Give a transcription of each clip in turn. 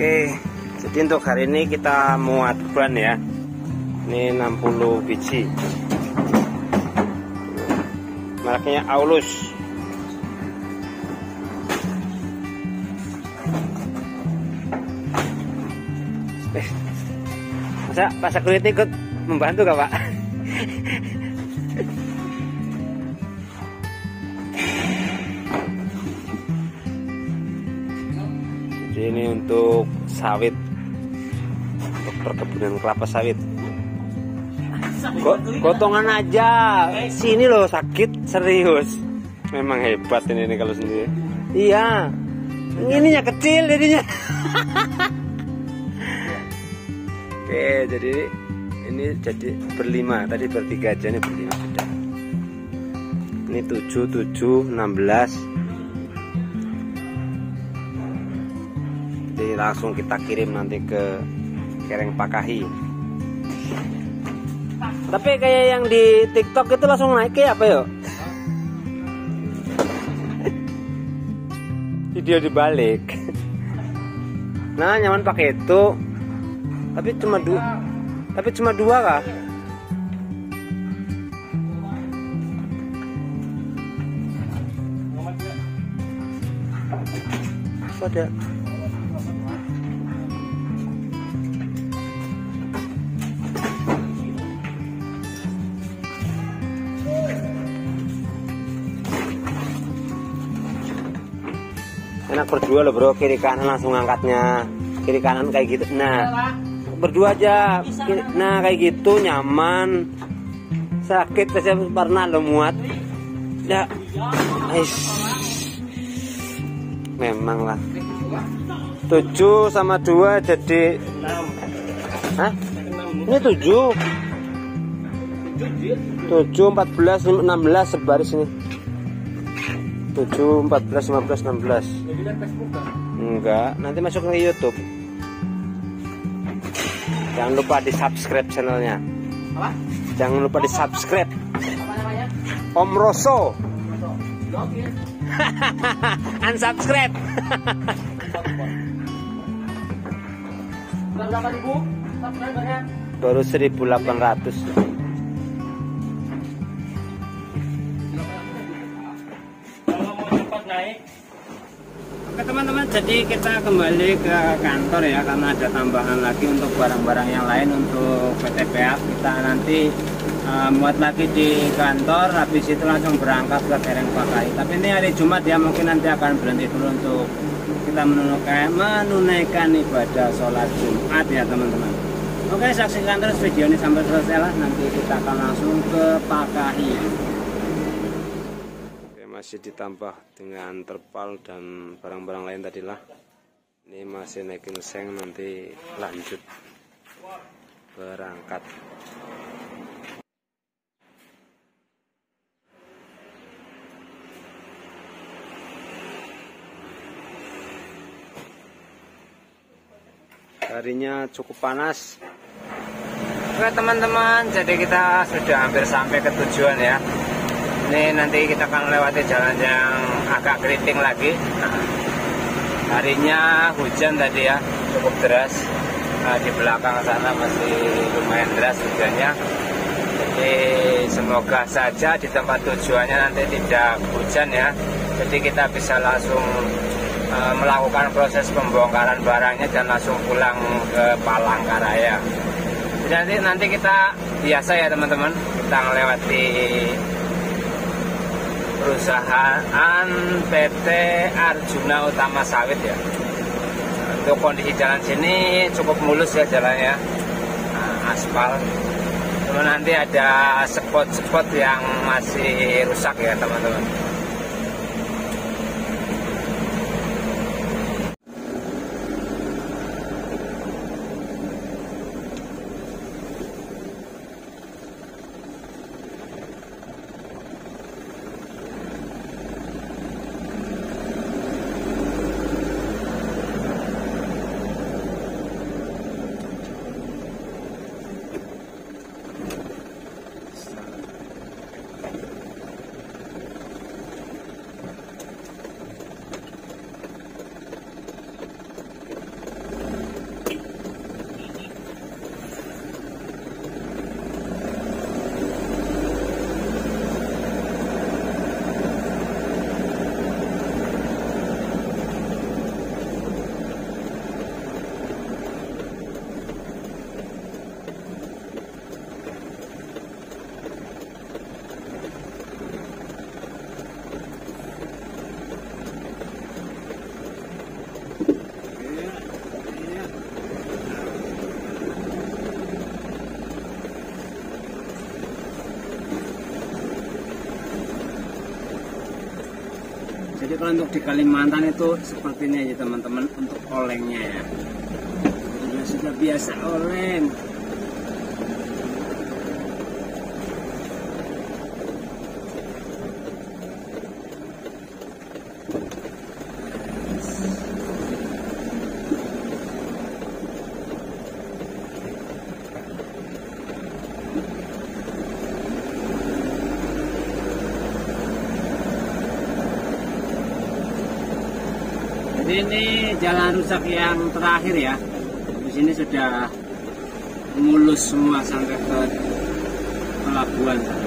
Oke, jadi untuk hari ini kita muat ban ya. Ini 60 biji. Mereknya Aulus. Masa Pak Security ikut membantu gak Pak? Jadi ini untuk sawit, untuk perkebunan kelapa sawit. Gotongan aja, sini loh sakit serius. Memang hebat ini kalau sendiri. Iya, ininya kecil jadinya. Oke, jadi ini jadi berlima, tadi bertiga aja, ini berlima sudah. Ini 7, 16. Jadi langsung kita kirim nanti ke Kereng Pakahi. Tapi kayak yang di TikTok itu langsung naik ya apa yuk? Video dibalik. Nah, nyaman pakai itu. Tapi cuma dua kah? Ada. Enak berdua loh bro, kiri kanan langsung angkatnya, kiri kanan kayak gitu. Nah, berdua aja. Nah kayak gitu nyaman. Sakit saya pernah lo muat. Ya, memang lah. 7 sama 2 jadi 6. Hah? Ini 7. 7, 14, 16 sebaris ini. 7, 14, 15, 16. Enggak, nanti masuk ke YouTube. Jangan lupa di subscribe channelnya. Apa? Jangan lupa di subscribe. Om Roso. Unsubscribe. Berapa ribu? Baru 1.800. Oke teman-teman, jadi kita kembali ke kantor ya, karena ada tambahan lagi untuk barang-barang yang lain untuk PTPA. Kita nanti muat lagi di kantor, habis itu langsung berangkat ke Kereng Pakahi. Tapi ini hari Jumat ya, mungkin nanti akan berhenti dulu untuk kita menunaikan ibadah sholat Jumat ya teman-teman. Oke, saksikan terus video ini sampai selesai lah, nanti kita akan langsung ke Pakahi. Masih ditambah dengan terpal dan barang-barang lain tadilah. Ini masih naikin seng, nanti lanjut berangkat. Harinya cukup panas. Oke teman-teman, jadi kita sudah hampir sampai ke tujuan ya. Ini nanti kita akan melewati jalan yang agak keriting lagi. Harinya hujan tadi ya, cukup deras. Di belakang sana masih lumayan deras hujannya. Jadi semoga saja di tempat tujuannya nanti tidak hujan ya. Jadi kita bisa langsung melakukan proses pembongkaran barangnya dan langsung pulang ke Palangkaraya. Jadi nanti kita biasa ya teman-teman, kita melewati perusahaan PT Arjuna Utama Sawit ya. Untuk kondisi jalan sini cukup mulus ya jalannya, aspal. Cuma nanti ada spot-spot yang masih rusak ya teman-teman. Jadi kalau untuk di Kalimantan itu seperti ini aja teman-teman untuk olengnya ya. Sudah biasa oleng. Jadi ini jalan rusak yang terakhir ya. Di sini sudah mulus semua sampai ke pelabuhan sana.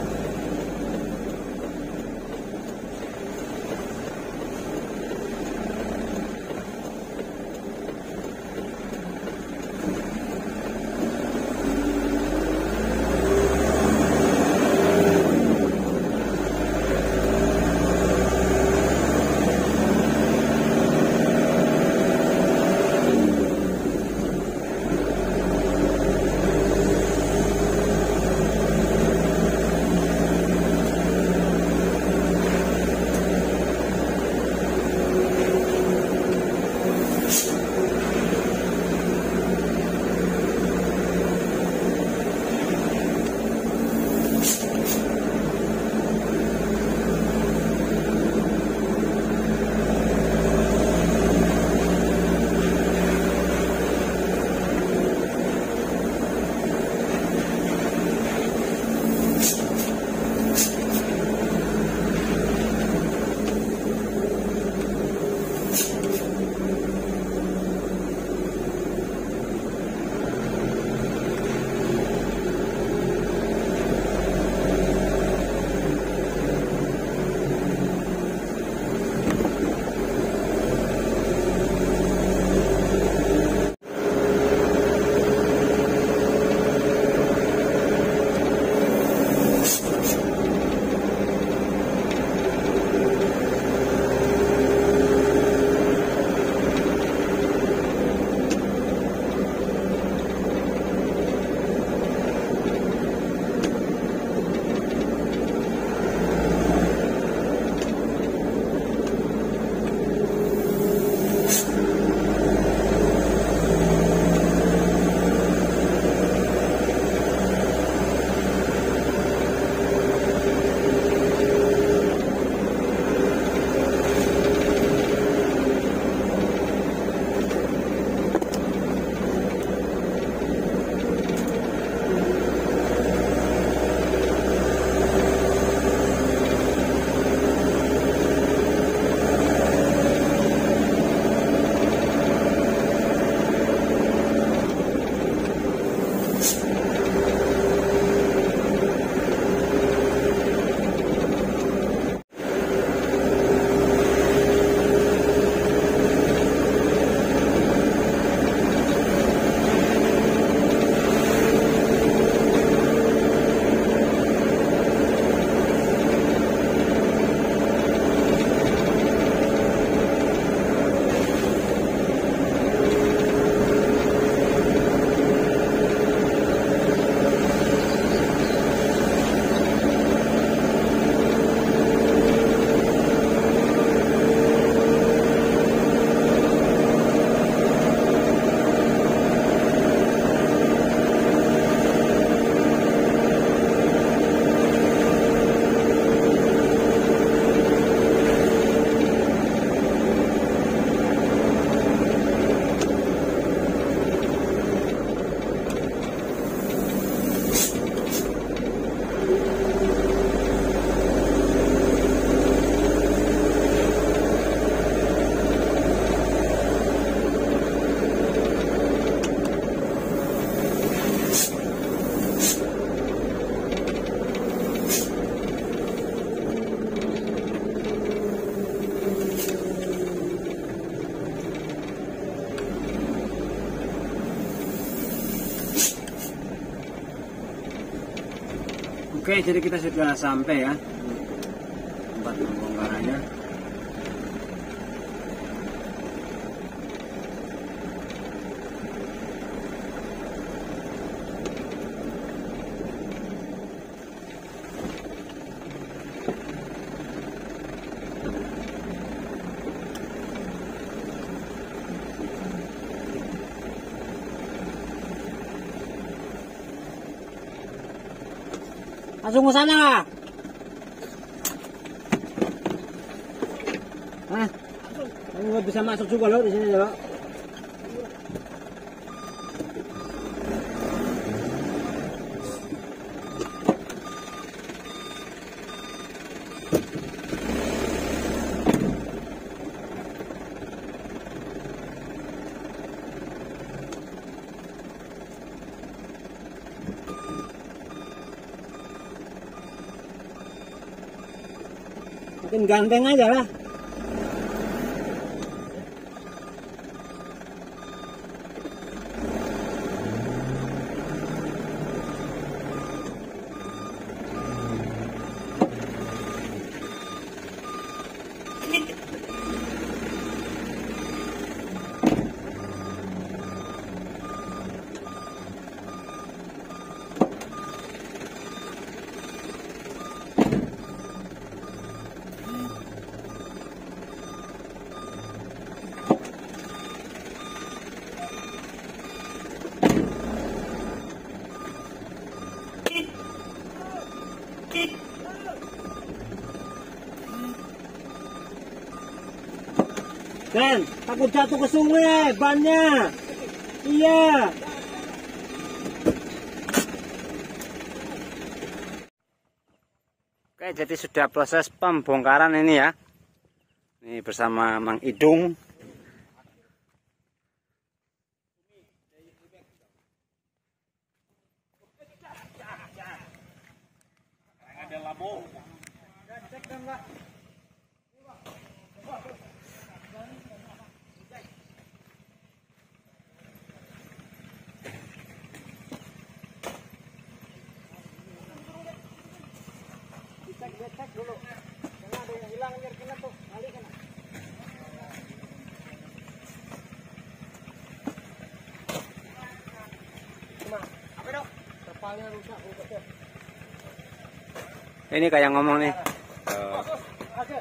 Oke, jadi kita sudah sampai ya tempat pembongkarannya. Langsung ke sana. Hah? Kamu bisa masuk juga loh di sini loh. Makin ganteng aja lah. Dan takut jatuh ke sungai bannya. Iya. Oke, jadi sudah proses pembongkaran ini ya. Ini bersama Mang Idung. Ada lampu. Cek dulu. Karena ada yang hilang biar kena tuh. Kali kena. Cuma, apa dong? Kepalanya rusak. Ini kayak ngomong nih. Oke.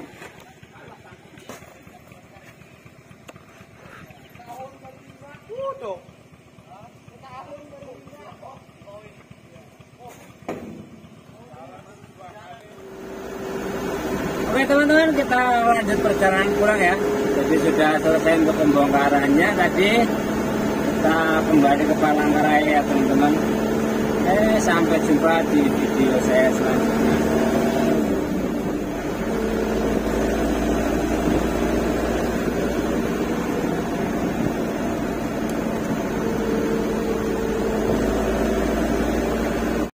Tuh. Oke teman-teman, kita lanjut perjalanan pulang ya. Jadi sudah selesai untuk pembongkarannya. Tadi kita kembali ke Palangkaraya ya teman-teman. Sampai jumpa di video saya selanjutnya.